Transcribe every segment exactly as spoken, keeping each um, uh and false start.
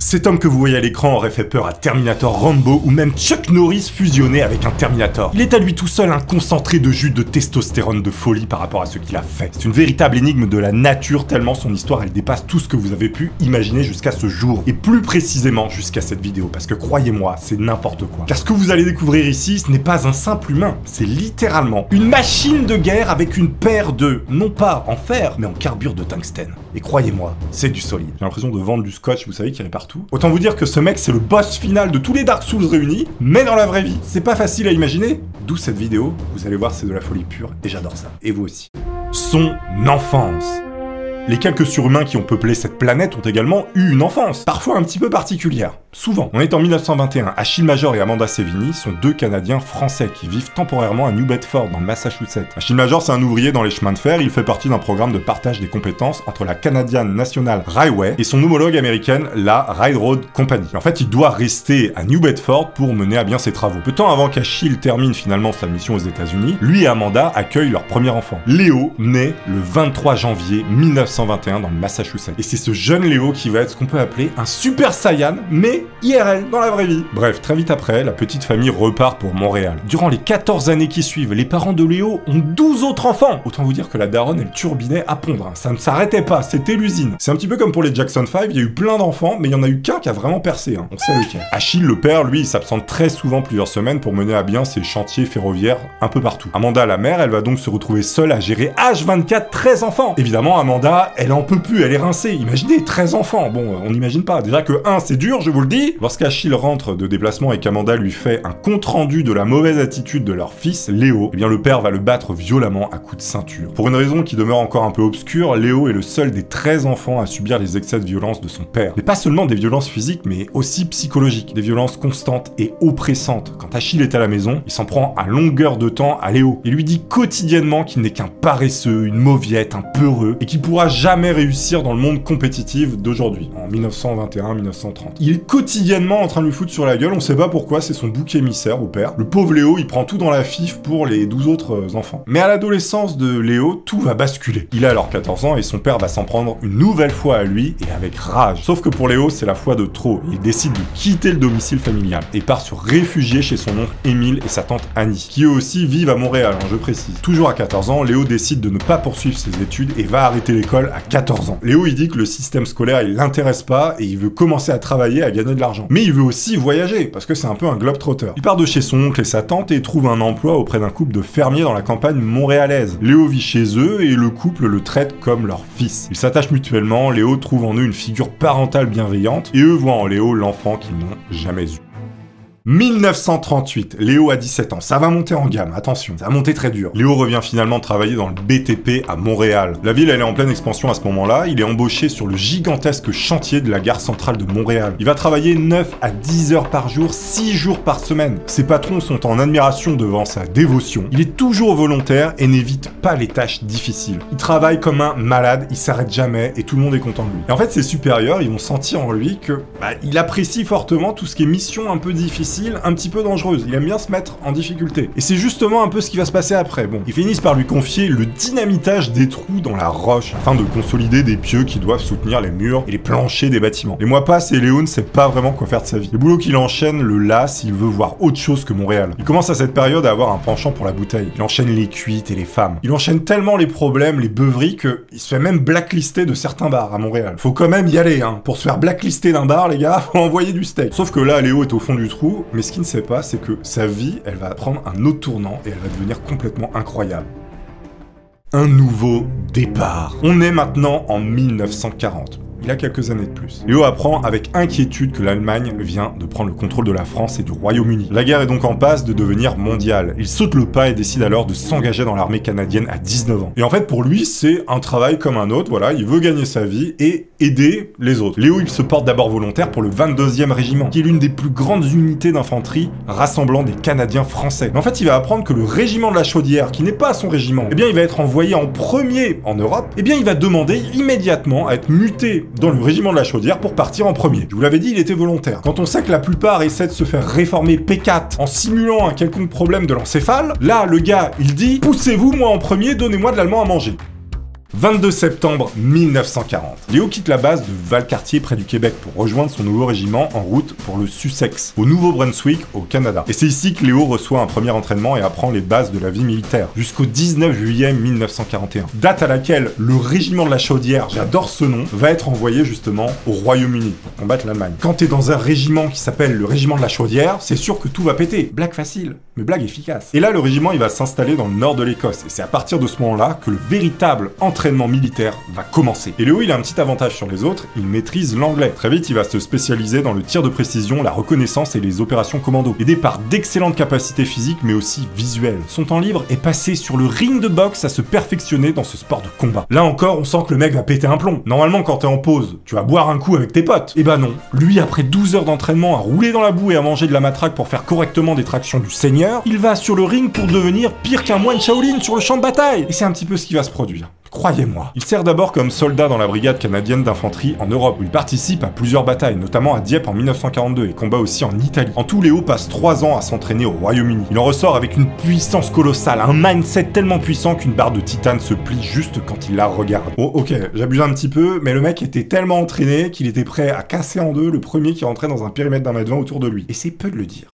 Cet homme que vous voyez à l'écran aurait fait peur à Terminator Rambo ou même Chuck Norris fusionné avec un Terminator. Il est à lui tout seul un concentré de jus de testostérone de folie par rapport à ce qu'il a fait. C'est une véritable énigme de la nature tellement son histoire elle dépasse tout ce que vous avez pu imaginer jusqu'à ce jour. Et plus précisément jusqu'à cette vidéo, parce que croyez-moi, c'est n'importe quoi. Car ce que vous allez découvrir ici, ce n'est pas un simple humain, c'est littéralement une machine de guerre avec une paire de, non pas en fer, mais en carbure de tungstène. Et croyez-moi, c'est du solide. J'ai l'impression de vendre du scotch, vous savez, qui est partout. Autant vous dire que ce mec c'est le boss final de tous les Dark Souls réunis, mais dans la vraie vie. C'est pas facile à imaginer, d'où cette vidéo, vous allez voir c'est de la folie pure, et j'adore ça. Et vous aussi. Son enfance. Les quelques surhumains qui ont peuplé cette planète ont également eu une enfance, parfois un petit peu particulière. Souvent. On est en mille neuf cent vingt et un. Achille Major et Amanda Sevigny sont deux Canadiens français qui vivent temporairement à New Bedford, dans le Massachusetts. Achille Major, c'est un ouvrier dans les chemins de fer. Il fait partie d'un programme de partage des compétences entre la Canadian National Railway et son homologue américaine, la Railroad Company. Et en fait, il doit rester à New Bedford pour mener à bien ses travaux. Peu de temps avant qu'Achille termine finalement sa mission aux États-Unis, lui et Amanda accueillent leur premier enfant. Léo naît le vingt-trois janvier mille neuf cent vingt et un dans le Massachusetts. Et c'est ce jeune Léo qui va être ce qu'on peut appeler un Super Saiyan, mais I R L, dans la vraie vie. Bref, très vite après, la petite famille repart pour Montréal. Durant les quatorze années qui suivent, les parents de Léo ont douze autres enfants. Autant vous dire que la daronne, elle turbinait à pondre. Hein. Ça ne s'arrêtait pas, c'était l'usine. C'est un petit peu comme pour les Jackson five, il y a eu plein d'enfants, mais il y en a eu qu'un qui a vraiment percé. Hein. On sait lequel. Achille, le père, lui, il s'absente très souvent plusieurs semaines pour mener à bien ses chantiers ferroviaires un peu partout. Amanda, la mère, elle va donc se retrouver seule à gérer H vingt-quatre treize enfants. Évidemment, Amanda, elle en peut plus, elle est rincée. Imaginez, treize enfants. Bon, on n'imagine pas. Déjà que un, c'est dur, je vous le dis. Lorsqu'Achille rentre de déplacement et qu'Amanda lui fait un compte-rendu de la mauvaise attitude de leur fils, Léo, eh bien le père va le battre violemment à coups de ceinture. Pour une raison qui demeure encore un peu obscure, Léo est le seul des treize enfants à subir les excès de violence de son père. Mais pas seulement des violences physiques, mais aussi psychologiques. Des violences constantes et oppressantes. Quand Achille est à la maison, il s'en prend à longueur de temps à Léo. Il lui dit quotidiennement qu'il n'est qu'un paresseux, une mauviette, un peureux, et qu'il pourra jamais réussir dans le monde compétitif d'aujourd'hui, en mille neuf cent vingt et un mille neuf cent trente. Il est quotidiennement en train de lui foutre sur la gueule, on sait pas pourquoi, c'est son bouc émissaire au père. Le pauvre Léo, il prend tout dans la fif pour les douze autres enfants. Mais à l'adolescence de Léo, tout va basculer. Il a alors quatorze ans et son père va s'en prendre une nouvelle fois à lui et avec rage. Sauf que pour Léo, c'est la fois de trop. Il décide de quitter le domicile familial et part se réfugier chez son oncle Émile et sa tante Annie, qui eux aussi vivent à Montréal, hein, je précise. Toujours à quatorze ans, Léo décide de ne pas poursuivre ses études et va arrêter l'école à quatorze ans. Léo, il dit que le système scolaire, il l'intéresse pas et il veut commencer à travailler, à gagner de l'argent. Mais il veut aussi voyager, parce que c'est un peu un globe-trotter. Il part de chez son oncle et sa tante et trouve un emploi auprès d'un couple de fermiers dans la campagne montréalaise. Léo vit chez eux et le couple le traite comme leur fils. Ils s'attachent mutuellement, Léo trouve en eux une figure parentale bienveillante et eux voient en Léo l'enfant qu'ils n'ont jamais eu. mille neuf cent trente-huit, Léo a dix-sept ans, ça va monter en gamme, attention, ça va monter très dur. Léo revient finalement travailler dans le B T P à Montréal. La ville elle est en pleine expansion à ce moment-là, il est embauché sur le gigantesque chantier de la gare centrale de Montréal. Il va travailler neuf à dix heures par jour, six jours par semaine. Ses patrons sont en admiration devant sa dévotion. Il est toujours volontaire et n'évite pas les tâches difficiles. Il travaille comme un malade, il s'arrête jamais et tout le monde est content de lui. Et en fait ses supérieurs, ils vont sentir en lui que bah, il apprécie fortement tout ce qui est mission un peu difficile, un petit peu dangereuse. Il aime bien se mettre en difficulté. Et c'est justement un peu ce qui va se passer après. Bon, ils finissent par lui confier le dynamitage des trous dans la roche afin de consolider des pieux qui doivent soutenir les murs et les planchers des bâtiments. Les mois passent et Léo ne sait pas vraiment quoi faire de sa vie. Le boulot qu'il enchaîne le lasse, il veut voir autre chose que Montréal. Il commence à cette période à avoir un penchant pour la bouteille. Il enchaîne les cuites et les femmes. Il enchaîne tellement les problèmes, les beuveries que il se fait même blacklister de certains bars à Montréal. Faut quand même y aller, hein. Pour se faire blacklister d'un bar, les gars, faut envoyer du steak. Sauf que là, Léo est au fond du trou. Mais ce qu'il ne sait pas, c'est que sa vie, elle va prendre un autre tournant et elle va devenir complètement incroyable. Un nouveau départ. On est maintenant en mille neuf cent quarante. Il a quelques années de plus. Léo apprend avec inquiétude que l'Allemagne vient de prendre le contrôle de la France et du Royaume-Uni. La guerre est donc en passe de devenir mondiale. Il saute le pas et décide alors de s'engager dans l'armée canadienne à dix-neuf ans. Et en fait, pour lui, c'est un travail comme un autre, voilà, il veut gagner sa vie et aider les autres. Léo, il se porte d'abord volontaire pour le vingt-deuxième régiment, qui est l'une des plus grandes unités d'infanterie rassemblant des Canadiens français. Mais en fait, il va apprendre que le régiment de la Chaudière, qui n'est pas son régiment, eh bien, il va être envoyé en premier en Europe, eh bien, il va demander immédiatement à être muté dans le régiment de la Chaudière pour partir en premier. Je vous l'avais dit, il était volontaire. Quand on sait que la plupart essaient de se faire réformer P quatre en simulant un quelconque problème de l'encéphale, là, le gars, il dit « Poussez-vous, moi en premier, donnez-moi de l'allemand à manger ». vingt-deux septembre mille neuf cent quarante. Léo quitte la base de Valcartier près du Québec pour rejoindre son nouveau régiment en route pour le Sussex, au Nouveau-Brunswick, au Canada. Et c'est ici que Léo reçoit un premier entraînement et apprend les bases de la vie militaire, jusqu'au dix-neuf juillet mille neuf cent quarante et un. Date à laquelle le régiment de la Chaudière, j'adore ce nom, va être envoyé justement au Royaume-Uni pour combattre l'Allemagne. Quand t'es dans un régiment qui s'appelle le régiment de la Chaudière, c'est sûr que tout va péter. Blague facile, mais blague efficace. Et là, le régiment, il va s'installer dans le nord de l'Écosse, et c'est à partir de ce moment-là que le véritable entraînement militaire va commencer. Et Léo, il a un petit avantage sur les autres, il maîtrise l'anglais. Très vite, il va se spécialiser dans le tir de précision, la reconnaissance et les opérations commando, aidé par d'excellentes capacités physiques mais aussi visuelles. Son temps libre est passé sur le ring de boxe à se perfectionner dans ce sport de combat. Là encore, on sent que le mec va péter un plomb. Normalement, quand t'es en pause, tu vas boire un coup avec tes potes. Et bah non, lui, après douze heures d'entraînement à rouler dans la boue et à manger de la matraque pour faire correctement des tractions du seigneur, il va sur le ring pour devenir pire qu'un moine Shaolin sur le champ de bataille. Et c'est un petit peu ce qui va se produire. Croyez-moi. Il sert d'abord comme soldat dans la brigade canadienne d'infanterie en Europe, où il participe à plusieurs batailles, notamment à Dieppe en mille neuf cent quarante-deux et combat aussi en Italie. En tout, Léo passe trois ans à s'entraîner au Royaume-Uni. Il en ressort avec une puissance colossale, un mindset tellement puissant qu'une barre de titane se plie juste quand il la regarde. Oh, ok, j'abuse un petit peu, mais le mec était tellement entraîné qu'il était prêt à casser en deux le premier qui rentrait dans un périmètre d'un mètre vingt autour de lui. Et c'est peu de le dire.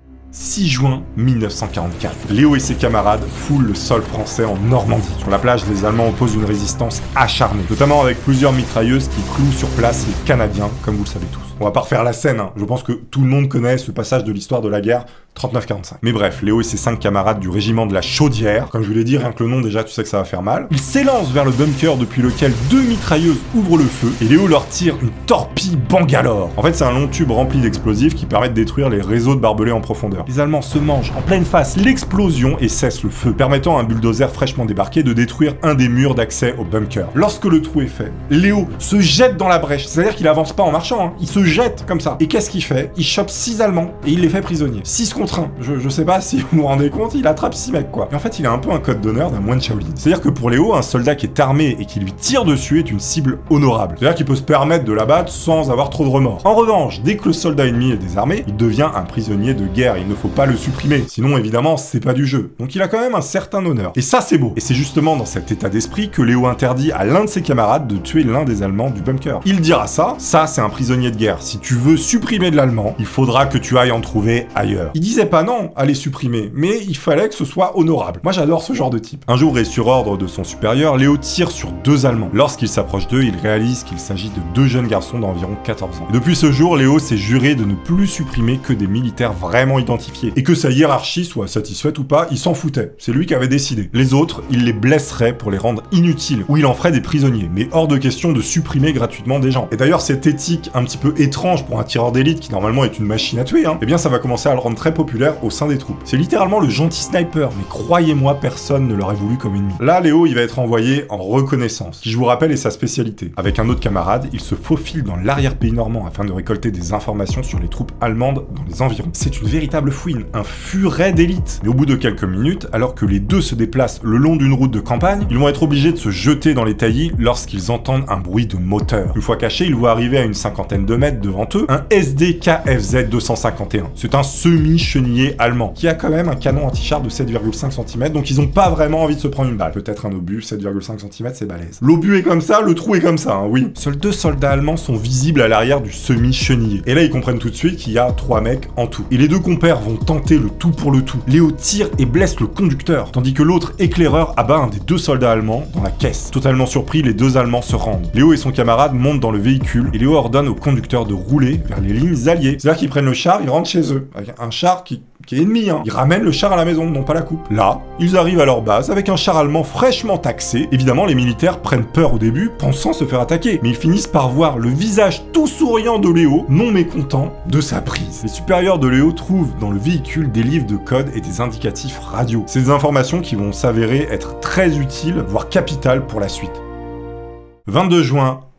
six juin mille neuf cent quarante-quatre. Léo et ses camarades foulent le sol français en Normandie. Sur la plage, les Allemands opposent une résistance acharnée, notamment avec plusieurs mitrailleuses qui clouent sur place les Canadiens, comme vous le savez tous. On va pas refaire la scène, hein. Je pense que tout le monde connaît ce passage de l'histoire de la guerre trente-neuf quarante-cinq. Mais bref, Léo et ses cinq camarades du régiment de la Chaudière, comme je vous l'ai dit, rien que le nom déjà, tu sais que ça va faire mal. Ils s'élancent vers le bunker depuis lequel deux mitrailleuses ouvrent le feu, et Léo leur tire une torpille Bangalore. En fait, c'est un long tube rempli d'explosifs qui permet de détruire les réseaux de barbelés en profondeur. Les Allemands se mangent en pleine face l'explosion et cessent le feu, permettant à un bulldozer fraîchement débarqué de détruire un des murs d'accès au bunker. Lorsque le trou est fait, Léo se jette dans la brèche, c'est-à-dire qu'il avance pas en marchant, hein. Il se jette comme ça. Et qu'est-ce qu'il fait? Il chope six Allemands et il les fait prisonniers. six contre un. Je, je sais pas si vous vous rendez compte, il attrape six mecs quoi. Et en fait, il a un peu un code d'honneur d'un moine Shaolin. C'est-à-dire que pour Léo, un soldat qui est armé et qui lui tire dessus est une cible honorable. C'est-à-dire qu'il peut se permettre de l'abattre sans avoir trop de remords. En revanche, dès que le soldat ennemi est désarmé, il devient un prisonnier de guerre et il ne faut pas le supprimer. Sinon, évidemment, c'est pas du jeu. Donc il a quand même un certain honneur. Et ça, c'est beau. Et c'est justement dans cet état d'esprit que Léo interdit à l'un de ses camarades de tuer l'un des Allemands du bunker. Il dira ça, ça c'est un prisonnier de guerre. Si tu veux supprimer de l'allemand, il faudra que tu ailles en trouver ailleurs. Il disait pas non à les supprimer, mais il fallait que ce soit honorable. Moi j'adore ce genre de type. Un jour, et sur ordre de son supérieur, Léo tire sur deux Allemands. Lorsqu'il s'approche d'eux, il réalise qu'il s'agit de deux jeunes garçons d'environ quatorze ans. Et depuis ce jour, Léo s'est juré de ne plus supprimer que des militaires vraiment identifiés. Et que sa hiérarchie soit satisfaite ou pas, il s'en foutait. C'est lui qui avait décidé. Les autres, il les blesserait pour les rendre inutiles, ou il en ferait des prisonniers. Mais hors de question de supprimer gratuitement des gens. Et d'ailleurs, cette éthique un petit peu étrange pour un tireur d'élite qui normalement est une machine à tuer, hein, eh bien ça va commencer à le rendre très populaire au sein des troupes. C'est littéralement le gentil sniper, mais croyez-moi, personne ne l'aurait voulu comme ennemi. Là, Léo, il va être envoyé en reconnaissance, qui je vous rappelle est sa spécialité. Avec un autre camarade, il se faufile dans l'arrière-pays normand afin de récolter des informations sur les troupes allemandes dans les environs. C'est une véritable fouine, un furet d'élite. Mais au bout de quelques minutes, alors que les deux se déplacent le long d'une route de campagne, ils vont être obligés de se jeter dans les taillis lorsqu'ils entendent un bruit de moteur. Une fois cachés, ils voient arriver à une cinquantaine de mètres devant eux un S D K F Z deux cent cinquante et un. C'est un semi-chenillé allemand qui a quand même un canon anti-char de sept virgule cinq centimètres, donc ils ont pas vraiment envie de se prendre une balle. Peut-être un obus, sept virgule cinq centimètres, c'est balèze. L'obus est comme ça, le trou est comme ça, hein, oui. Seuls deux soldats allemands sont visibles à l'arrière du semi-chenillé. Et là, ils comprennent tout de suite qu'il y a trois mecs en tout. Et les deux compères vont tenter le tout pour le tout. Léo tire et blesse le conducteur, tandis que l'autre éclaireur abat un des deux soldats allemands dans la caisse. Totalement surpris, les deux Allemands se rendent. Léo et son camarade montent dans le véhicule et Léo ordonne au conducteur de rouler vers les lignes alliées. C'est-à-dire qu'ils prennent le char, ils rentrent chez eux. Avec un char qui... qui est ennemi, hein. Ils ramènent le char à la maison, non pas la coupe. Là, ils arrivent à leur base avec un char allemand fraîchement taxé. Évidemment, les militaires prennent peur au début, pensant se faire attaquer. Mais ils finissent par voir le visage tout souriant de Léo, non mécontent de sa prise. Les supérieurs de Léo trouvent dans le véhicule des livres de code et des indicatifs radio. C'est des informations qui vont s'avérer être très utiles, voire capitales pour la suite. vingt-deux juin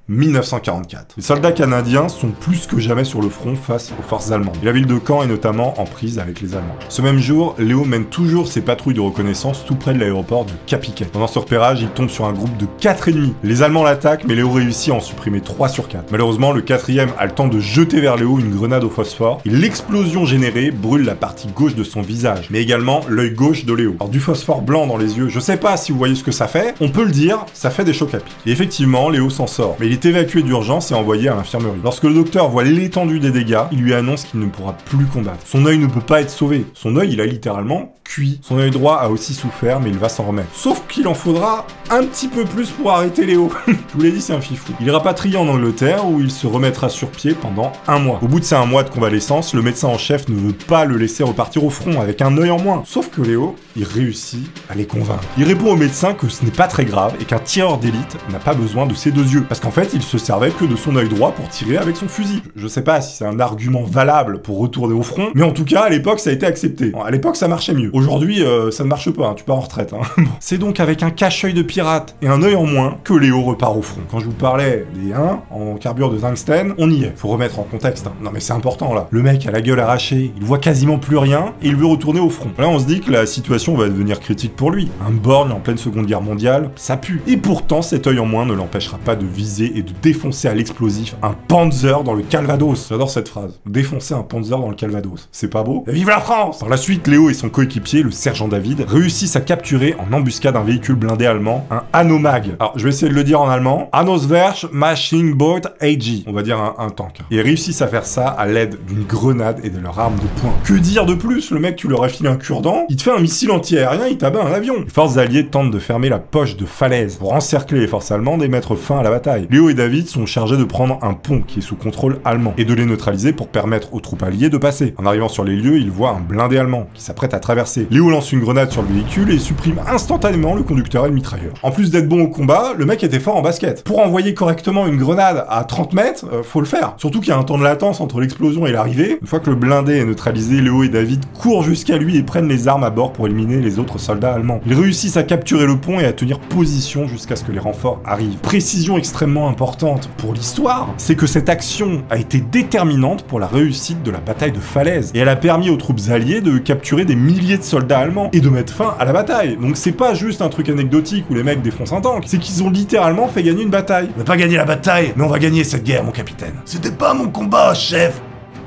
mille neuf cent quarante-quatre. Les soldats canadiens sont plus que jamais sur le front face aux forces allemandes. Et la ville de Caen est notamment en prise avec les Allemands. Ce même jour, Léo mène toujours ses patrouilles de reconnaissance tout près de l'aéroport de Capiquet. Pendant ce repérage, il tombe sur un groupe de quatre ennemis. Les Allemands l'attaquent, mais Léo réussit à en supprimer trois sur quatre. Malheureusement, le quatrième a le temps de jeter vers Léo une grenade au phosphore, et l'explosion générée brûle la partie gauche de son visage, mais également l'œil gauche de Léo. Alors du phosphore blanc dans les yeux, je sais pas si vous voyez ce que ça fait, on peut le dire, ça fait des chocs à pic. Et effectivement, Léo s'en sort, mais il est évacué d'urgence et envoyé à l'infirmerie. Lorsque le docteur voit l'étendue des dégâts, il lui annonce qu'il ne pourra plus combattre. Son œil ne peut pas être sauvé. Son œil, il a littéralement cuit. Son œil droit a aussi souffert, mais il va s'en remettre. Sauf qu'il en faudra un petit peu plus pour arrêter Léo. Je vous l'ai dit, c'est un fifou. Il est rapatrié en Angleterre où il se remettra sur pied pendant un mois. Au bout de ces un mois de convalescence, le médecin en chef ne veut pas le laisser repartir au front avec un œil en moins. Sauf que Léo, il réussit à les convaincre. Il répond au médecin que ce n'est pas très grave et qu'un tireur d'élite n'a pas besoin de ses deux yeux. Parce qu'en fait, il se servait que de son œil droit pour tirer avec son fusil. Je sais pas si c'est un argument valable pour retourner au front, mais en tout cas, à l'époque, ça a été accepté. Bon, à l'époque, ça marchait mieux. Aujourd'hui, euh, ça ne marche pas, hein, tu pars en retraite. Hein. Bon. C'est donc avec un cache-œil de pirate et un œil en moins que Léo repart au front. Quand je vous parlais des un en carbure de tungstène, on y est. Faut remettre en contexte. Hein. Non mais c'est important là. Le mec a la gueule arrachée, il voit quasiment plus rien et il veut retourner au front. Là, on se dit que la situation va devenir critique pour lui. Un borgne en pleine Seconde Guerre mondiale, ça pue. Et pourtant, cet œil en moins ne l'empêchera pas de viser et de défoncer à l'explosif un Panzer dans le Calvados. J'adore cette phrase. Défoncer un Panzer dans le Calvados. C'est pas beau? Et vive la France! Par la suite, Léo et son coéquipier, le sergent David, réussissent à capturer en embuscade un véhicule blindé allemand, un Hanomag. Alors, je vais essayer de le dire en allemand. Hanoswerch Maschinenboot A G. On va dire un, un tank. Et ils réussissent à faire ça à l'aide d'une grenade et de leur arme de poing. Que dire de plus? Le mec, tu leur as filé un cure-dent, il te fait un missile anti-aérien, il t'abat un avion. Les forces alliées tentent de fermer la poche de falaise pour encercler les forces allemandes et mettre fin à la bataille. Léo et David sont chargés de prendre un pont qui est sous contrôle allemand et de les neutraliser pour permettre aux troupes alliées de passer. En arrivant sur les lieux, ils voient un blindé allemand qui s'apprête à traverser. Léo lance une grenade sur le véhicule et supprime instantanément le conducteur et le mitrailleur. En plus d'être bon au combat, le mec était fort en basket. Pour envoyer correctement une grenade à trente mètres, euh, faut le faire. Surtout qu'il y a un temps de latence entre l'explosion et l'arrivée. Une fois que le blindé est neutralisé, Léo et David courent jusqu'à lui et prennent les armes à bord pour éliminer les autres soldats allemands. Ils réussissent à capturer le pont et à tenir position jusqu'à ce que les renforts arrivent. Précision extrêmement importante pour l'histoire, c'est que cette action a été déterminante pour la réussite de la bataille de Falaise et elle a permis aux troupes alliées de capturer des milliers de soldats allemands et de mettre fin à la bataille. Donc c'est pas juste un truc anecdotique où les mecs défoncent un tank, c'est qu'ils ont littéralement fait gagner une bataille. On n'a pas gagné la bataille, mais on va gagner cette guerre, mon capitaine. C'était pas mon combat, chef.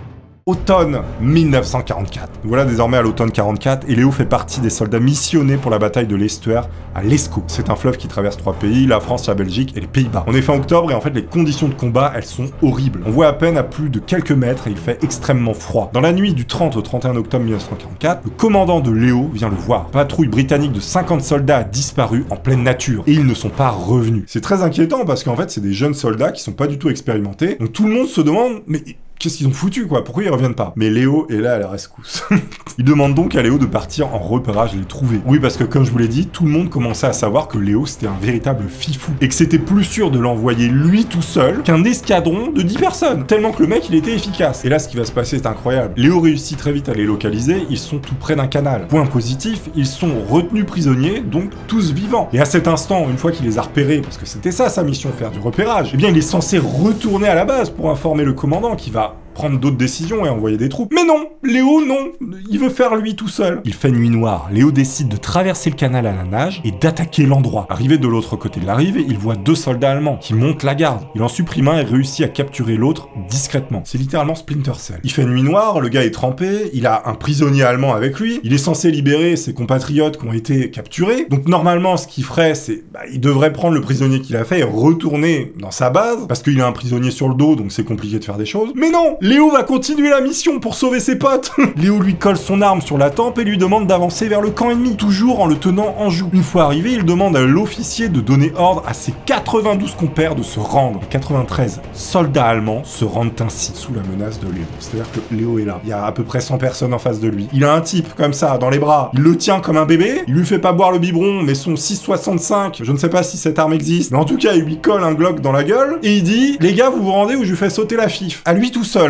Automne mille neuf cent quarante-quatre. Voilà désormais à l'automne quarante-quatre et Léo fait partie des soldats missionnés pour la bataille de l'Estuaire à l'Escaut. C'est un fleuve qui traverse trois pays, la France, la Belgique et les Pays-Bas. On est fin octobre et en fait les conditions de combat elles sont horribles. On voit à peine à plus de quelques mètres et il fait extrêmement froid. Dans la nuit du trente au trente et un octobre mille neuf cent quarante-quatre, le commandant de Léo vient le voir. Une patrouille britannique de cinquante soldats a disparu en pleine nature et ils ne sont pas revenus. C'est très inquiétant parce qu'en fait c'est des jeunes soldats qui sont pas du tout expérimentés. Donc tout le monde se demande mais qu'est-ce qu'ils ont foutu, quoi? Pourquoi ils reviennent pas? Mais Léo est là à la rescousse. Il demande donc à Léo de partir en repérage les trouver. Oui, parce que comme je vous l'ai dit, tout le monde commençait à savoir que Léo c'était un véritable fifou. Et que c'était plus sûr de l'envoyer lui tout seul qu'un escadron de dix personnes. Tellement que le mec, il était efficace. Et là, ce qui va se passer, c'est incroyable. Léo réussit très vite à les localiser, ils sont tout près d'un canal. Point positif, ils sont retenus prisonniers, donc tous vivants. Et à cet instant, une fois qu'il les a repérés, parce que c'était ça sa mission, faire du repérage, eh bien il est censé retourner à la base pour informer le commandant qui va prendre d'autres décisions et envoyer des troupes. Mais non, Léo, non, il veut faire lui tout seul. Il fait nuit noire. Léo décide de traverser le canal à la nage et d'attaquer l'endroit. Arrivé de l'autre côté de la rive, il voit deux soldats allemands qui montent la garde. Il en supprime un et réussit à capturer l'autre discrètement. C'est littéralement Splinter Cell. Il fait nuit noire, le gars est trempé, il a un prisonnier allemand avec lui, il est censé libérer ses compatriotes qui ont été capturés. Donc normalement, ce qu'il ferait, c'est, bah, il devrait prendre le prisonnier qu'il a fait et retourner dans sa base, parce qu'il a un prisonnier sur le dos, donc c'est compliqué de faire des choses. Mais non! Léo va continuer la mission pour sauver ses potes. Léo lui colle son arme sur la tempe et lui demande d'avancer vers le camp ennemi, toujours en le tenant en joue. Une fois arrivé, il demande à l'officier de donner ordre à ses quatre-vingt-douze compères de se rendre. Les quatre-vingt-treize soldats allemands se rendent ainsi sous la menace de Léo. C'est-à-dire que Léo est là. Il y a à peu près cent personnes en face de lui. Il a un type comme ça dans les bras. Il le tient comme un bébé. Il lui fait pas boire le biberon, mais son six soixante-cinq, je ne sais pas si cette arme existe, mais en tout cas, il lui colle un Glock dans la gueule et il dit: les gars, vous vous rendez ou je lui fais sauter la fif. À lui tout seul,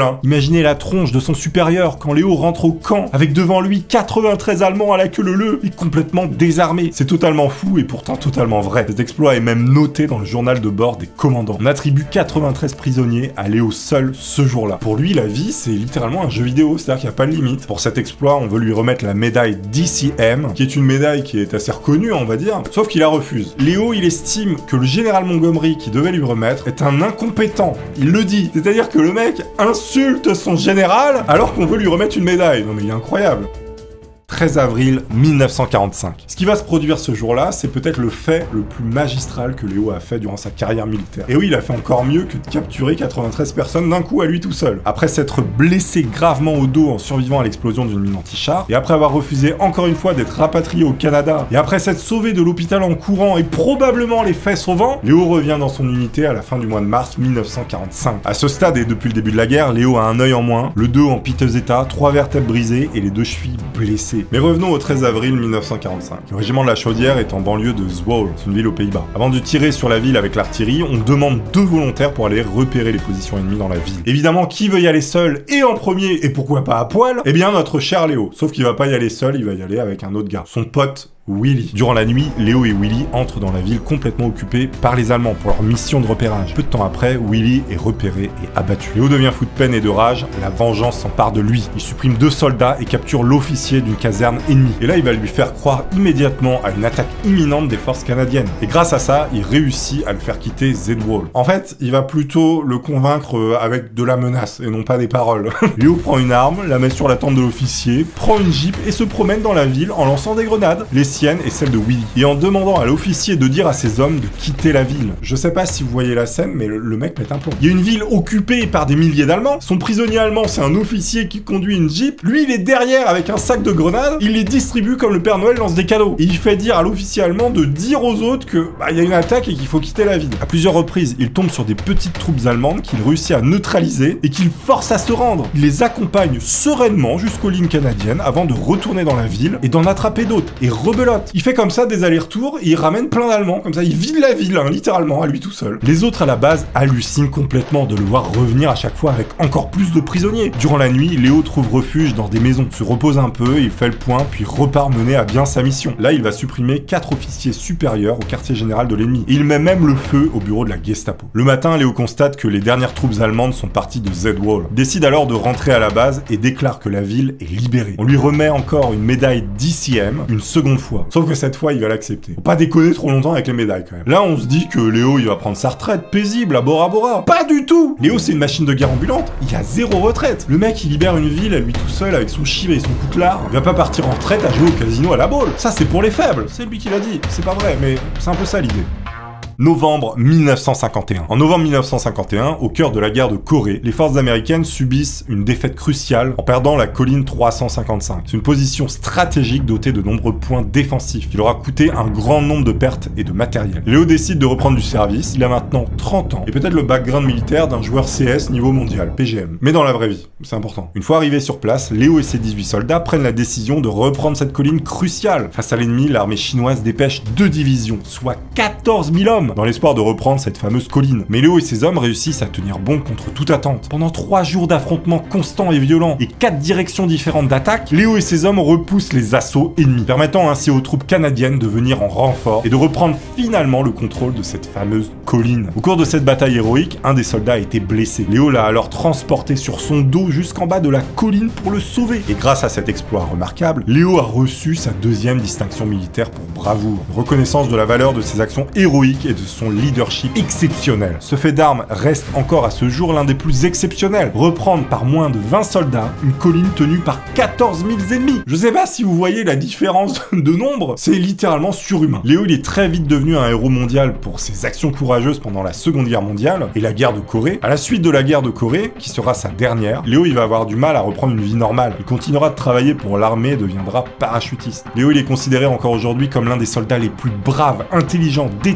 hein. Imaginez la tronche de son supérieur quand Léo rentre au camp, avec devant lui quatre-vingt-treize Allemands à la queue leu-leu et complètement désarmés. C'est totalement fou et pourtant totalement vrai. Cet exploit est même noté dans le journal de bord des commandants. On attribue quatre-vingt-treize prisonniers à Léo seul ce jour-là. Pour lui, la vie, c'est littéralement un jeu vidéo, c'est-à-dire qu'il n'y a pas de limite. Pour cet exploit, on veut lui remettre la médaille D C M, qui est une médaille qui est assez reconnue, on va dire, sauf qu'il la refuse. Léo, il estime que le général Montgomery, qui devait lui remettre, est un incompétent. Il le dit. C'est-à-dire que le mec insulte son général alors qu'on veut lui remettre une médaille. Non mais il est incroyable. treize avril mille neuf cent quarante-cinq. Ce qui va se produire ce jour-là, c'est peut-être le fait le plus magistral que Léo a fait durant sa carrière militaire. Et oui, il a fait encore mieux que de capturer quatre-vingt-treize personnes d'un coup à lui tout seul. Après s'être blessé gravement au dos en survivant à l'explosion d'une mine anti-char, et après avoir refusé encore une fois d'être rapatrié au Canada, et après s'être sauvé de l'hôpital en courant et probablement les fesses au vent, Léo revient dans son unité à la fin du mois de mars mille neuf cent quarante-cinq. À ce stade et depuis le début de la guerre, Léo a un œil en moins, le dos en piteux état, trois vertèbres brisées et les deux chevilles blessées. Mais revenons au treize avril mille neuf cent quarante-cinq. Le régiment de la Chaudière est en banlieue de Zwolle, c'est une ville aux Pays-Bas. Avant de tirer sur la ville avec l'artillerie, on demande deux volontaires pour aller repérer les positions ennemies dans la ville. Évidemment, qui veut y aller seul et en premier, et pourquoi pas à poil? Eh bien, notre cher Léo. Sauf qu'il va pas y aller seul, il va y aller avec un autre gars. Son pote Willy. Durant la nuit, Léo et Willy entrent dans la ville complètement occupée par les Allemands pour leur mission de repérage. Peu de temps après, Willy est repéré et abattu. Léo devient fou de peine et de rage, la vengeance s'empare de lui. Il supprime deux soldats et capture l'officier d'une caserne ennemie. Et là, il va lui faire croire immédiatement à une attaque imminente des forces canadiennes. Et grâce à ça, il réussit à le faire quitter Zwolle. En fait, il va plutôt le convaincre avec de la menace et non pas des paroles. Léo prend une arme, la met sur la tente de l'officier, prend une jeep et se promène dans la ville en lançant des grenades. Les sienne et celle de Willy, et en demandant à l'officier de dire à ses hommes de quitter la ville. Je sais pas si vous voyez la scène, mais le, le mec pète un plomb. Il y a une ville occupée par des milliers d'Allemands, son prisonnier allemand c'est un officier qui conduit une jeep, lui il est derrière avec un sac de grenades, il les distribue comme le Père Noël lance des cadeaux, et il fait dire à l'officier allemand de dire aux autres que bah il y a une attaque et qu'il faut quitter la ville. À plusieurs reprises, il tombe sur des petites troupes allemandes qu'il réussit à neutraliser et qu'il force à se rendre. Il les accompagne sereinement jusqu'aux lignes canadiennes avant de retourner dans la ville et d'en attraper d'autres, et rebelote. Il fait comme ça des allers-retours et il ramène plein d'Allemands, comme ça il vide la ville, hein, littéralement, à lui tout seul. Les autres à la base hallucinent complètement de le voir revenir à chaque fois avec encore plus de prisonniers. Durant la nuit, Léo trouve refuge dans des maisons, se repose un peu, il fait le point, puis repart mener à bien sa mission. Là, il va supprimer quatre officiers supérieurs au quartier général de l'ennemi. Et il met même le feu au bureau de la Gestapo. Le matin, Léo constate que les dernières troupes allemandes sont parties de Zwolle. Il décide alors de rentrer à la base et déclare que la ville est libérée. On lui remet encore une médaille D C M, une seconde fois. Sauf que cette fois, il va l'accepter. Faut pas déconner trop longtemps avec les médailles, quand même. Là, on se dit que Léo, il va prendre sa retraite paisible à Bora Bora. Pas du tout! Léo, c'est une machine de guerre ambulante. Il y a zéro retraite. Le mec, il libère une ville à lui tout seul avec son chiv et son coutelard. Il va pas partir en retraite à jouer au casino à la balle. Ça, c'est pour les faibles. C'est lui qui l'a dit. C'est pas vrai, mais c'est un peu ça l'idée. Novembre mille neuf cent cinquante et un. En novembre mille neuf cent cinquante et un, au cœur de la guerre de Corée, les forces américaines subissent une défaite cruciale en perdant la colline trois cent cinquante-cinq. C'est une position stratégique dotée de nombreux points défensifs qui leur a coûté un grand nombre de pertes et de matériel. Léo décide de reprendre du service, il a maintenant trente ans, et peut-être le background militaire d'un joueur C S niveau mondial, P G M. Mais dans la vraie vie, c'est important. Une fois arrivé sur place, Léo et ses dix-huit soldats prennent la décision de reprendre cette colline cruciale. Face à l'ennemi, l'armée chinoise dépêche deux divisions, soit quatorze mille hommes, dans l'espoir de reprendre cette fameuse colline. Mais Léo et ses hommes réussissent à tenir bon contre toute attente. Pendant trois jours d'affrontements constants et violents et quatre directions différentes d'attaque, Léo et ses hommes repoussent les assauts ennemis, permettant ainsi aux troupes canadiennes de venir en renfort et de reprendre finalement le contrôle de cette fameuse colline. Au cours de cette bataille héroïque, un des soldats a été blessé. Léo l'a alors transporté sur son dos jusqu'en bas de la colline pour le sauver. Et grâce à cet exploit remarquable, Léo a reçu sa deuxième distinction militaire pour bravoure, reconnaissance de la valeur de ses actions héroïques et de son leadership exceptionnel. Ce fait d'armes reste encore à ce jour l'un des plus exceptionnels. Reprendre par moins de vingt soldats une colline tenue par quatorze mille ennemis. Je sais pas si vous voyez la différence de nombre, c'est littéralement surhumain. Léo, il est très vite devenu un héros mondial pour ses actions courageuses pendant la Seconde Guerre mondiale et la guerre de Corée. À la suite de la guerre de Corée, qui sera sa dernière, Léo, il va avoir du mal à reprendre une vie normale. Il continuera de travailler pour l'armée et deviendra parachutiste. Léo, il est considéré encore aujourd'hui comme l'un des soldats les plus braves, intelligents, déterminés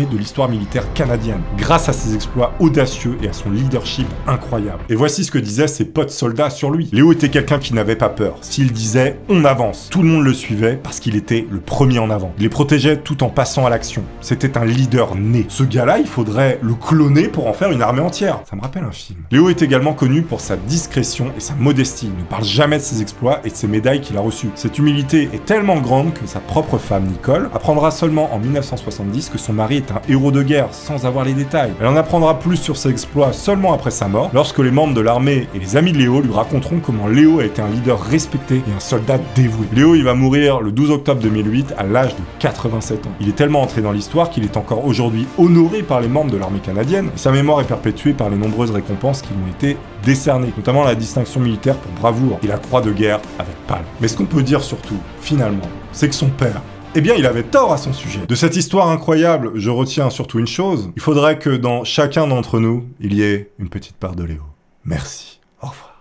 renommée de l'histoire militaire canadienne, grâce à ses exploits audacieux et à son leadership incroyable. Et voici ce que disaient ses potes soldats sur lui. Léo était quelqu'un qui n'avait pas peur. S'il disait « on avance », tout le monde le suivait parce qu'il était le premier en avant. Il les protégeait tout en passant à l'action. C'était un leader né. Ce gars-là, il faudrait le cloner pour en faire une armée entière. Ça me rappelle un film. Léo est également connu pour sa discrétion et sa modestie. Il ne parle jamais de ses exploits et de ses médailles qu'il a reçues. Cette humilité est tellement grande que sa propre femme, Nicole, apprendra seulement en mille neuf cent soixante-dix que son mari est un héros de guerre, sans avoir les détails. Elle en apprendra plus sur ses exploits seulement après sa mort, lorsque les membres de l'armée et les amis de Léo lui raconteront comment Léo a été un leader respecté et un soldat dévoué. Léo, il va mourir le douze octobre deux mille huit à l'âge de quatre-vingt-sept ans. Il est tellement entré dans l'histoire qu'il est encore aujourd'hui honoré par les membres de l'armée canadienne et sa mémoire est perpétuée par les nombreuses récompenses qui lui ont été décernées, notamment la distinction militaire pour bravoure et la croix de guerre avec palme. Mais ce qu'on peut dire surtout, finalement, c'est que son père, eh bien, il avait tort à son sujet. De cette histoire incroyable, je retiens surtout une chose, il faudrait que dans chacun d'entre nous, il y ait une petite part de Léo. Merci. Au revoir.